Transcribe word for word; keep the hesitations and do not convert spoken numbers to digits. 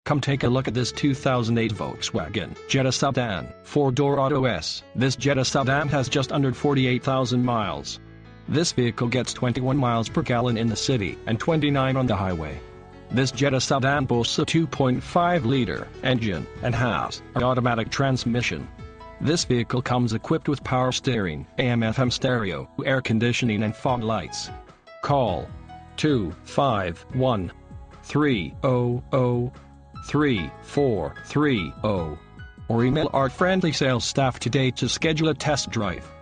Come take a look at this two thousand eight Volkswagen Jetta Sedan four door Auto S. This Jetta Sedan has just under forty-eight thousand miles. This vehicle gets twenty-one miles per gallon in the city and twenty-nine on the highway. This Jetta Sedan boasts a two point five liter engine and has an automatic transmission. This vehicle comes equipped with power steering, A M F M stereo, air conditioning and fog lights. Call two five one, three hundred, three four three zero or email our friendly sales staff today to schedule a test drive.